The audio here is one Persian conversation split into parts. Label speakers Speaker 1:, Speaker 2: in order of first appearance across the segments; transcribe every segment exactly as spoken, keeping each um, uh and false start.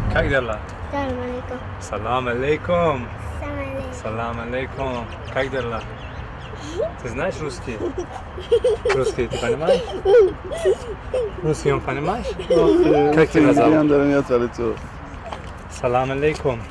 Speaker 1: Как дела?
Speaker 2: Салам алейкум.
Speaker 1: Салам алейкум.
Speaker 2: Салам алейкум. Как дела? Ты знаешь русский? Русский ты понимаешь? Русский он понимаешь? Как тебя зовут? Салам алейкум.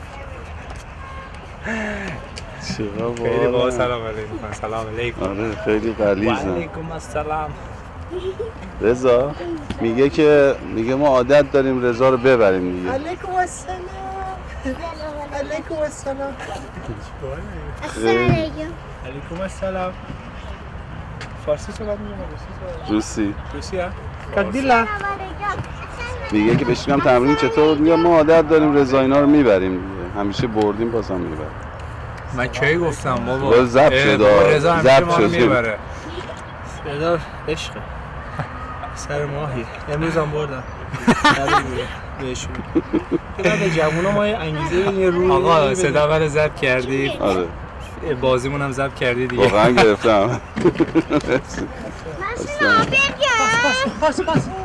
Speaker 2: خیلی با سلام علیکم. سلام علیکم.
Speaker 3: آره خیلی غلیظه.
Speaker 2: و علیکم السلام.
Speaker 3: رضا میگه که میگه ما عادت داریم رضا رو ببریم دیگه.
Speaker 4: علیکم السلام. علیکم السلام.
Speaker 1: السلام علیکم.
Speaker 2: علیکم السلام. فارسی صحبت می‌کنی؟
Speaker 3: روسی.
Speaker 2: روسی ها؟ کدیلا.
Speaker 3: میگه که بشینم تمرین چطور؟ میگه ما عادت داریم رضا اینا رو میبریم دیگه. همیشه بردیم بازم میبریم.
Speaker 2: من کی گفتم بابا؟
Speaker 3: باز ضبط شده.
Speaker 2: رضا همیشه ما رو میبره.
Speaker 4: رضا عشقه. سر ماهی. امروز هم بردم. بهشون. که به جوونا ما انگیزه بدیم روی.
Speaker 2: آقا صدا منو ضبط کردی؟
Speaker 3: آره.
Speaker 2: بازیمون هم ضبط کردی دیگه.
Speaker 3: واقعا گرفتم.
Speaker 1: من سلام بگم.
Speaker 4: پاس پاس پاس.